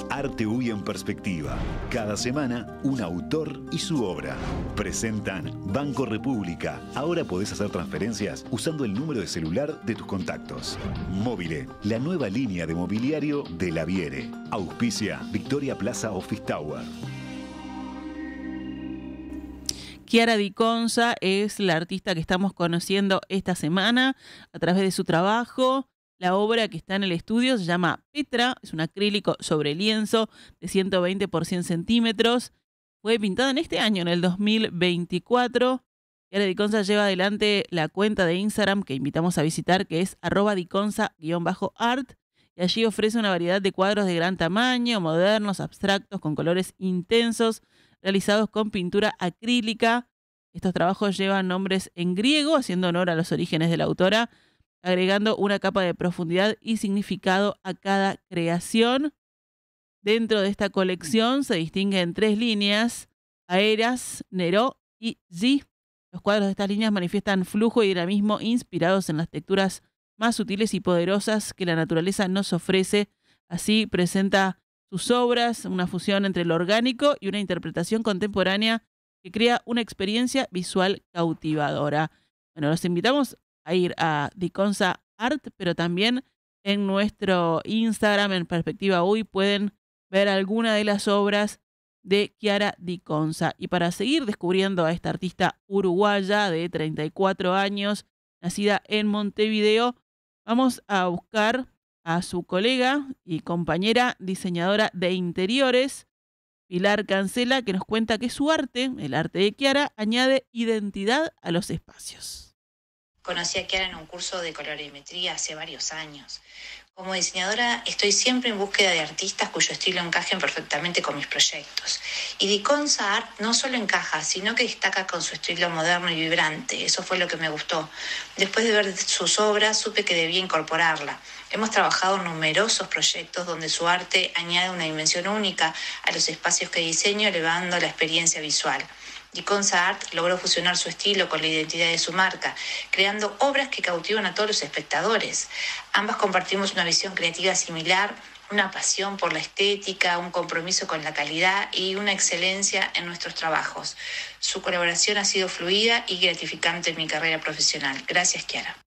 Arte UI en perspectiva. Cada semana, un autor y su obra. Presentan Banco República. Ahora podés hacer transferencias usando el número de celular de tus contactos. Móvile, la nueva línea de mobiliario de La Viere. Auspicia Victoria Plaza Office Tower. Chiara Di Conza es la artista que estamos conociendo esta semana a través de su trabajo. La obra que está en el estudio se llama Petra, es un acrílico sobre lienzo de 120 por 100 centímetros. Fue pintada en este año, en el 2024. Chiara Di Conza lleva adelante la cuenta de Instagram que invitamos a visitar, que es @diconza_art. Y allí ofrece una variedad de cuadros de gran tamaño, modernos, abstractos, con colores intensos, realizados con pintura acrílica. Estos trabajos llevan nombres en griego, haciendo honor a los orígenes de la autora, agregando una capa de profundidad y significado a cada creación. Dentro de esta colección se distinguen 3 líneas: Aeras, Neró y Zi. Los cuadros de estas líneas manifiestan flujo y dinamismo inspirados en las texturas más sutiles y poderosas que la naturaleza nos ofrece. Así presenta sus obras, una fusión entre lo orgánico y una interpretación contemporánea que crea una experiencia visual cautivadora. Bueno, los invitamos a ir a Di Conza Art, pero también en nuestro Instagram, en Perspectiva UI, pueden ver alguna de las obras de Chiara Di Conza. Y para seguir descubriendo a esta artista uruguaya de 34 años, nacida en Montevideo, vamos a buscar a su colega y compañera diseñadora de interiores, Pilar Cancela, que nos cuenta que su arte, el arte de Chiara, añade identidad a los espacios. Conocí a Chiara en un curso de colorimetría hace varios años. Como diseñadora estoy siempre en búsqueda de artistas cuyo estilo encajen perfectamente con mis proyectos. Y Di Conza Art no solo encaja, sino que destaca con su estilo moderno y vibrante. Eso fue lo que me gustó. Después de ver sus obras, supe que debía incorporarla. Hemos trabajado en numerosos proyectos donde su arte añade una dimensión única a los espacios que diseño, elevando la experiencia visual. Di Conza Art logró fusionar su estilo con la identidad de su marca, creando obras que cautivan a todos los espectadores. Ambas compartimos una visión creativa similar, una pasión por la estética, un compromiso con la calidad y una excelencia en nuestros trabajos. Su colaboración ha sido fluida y gratificante en mi carrera profesional. Gracias, Chiara.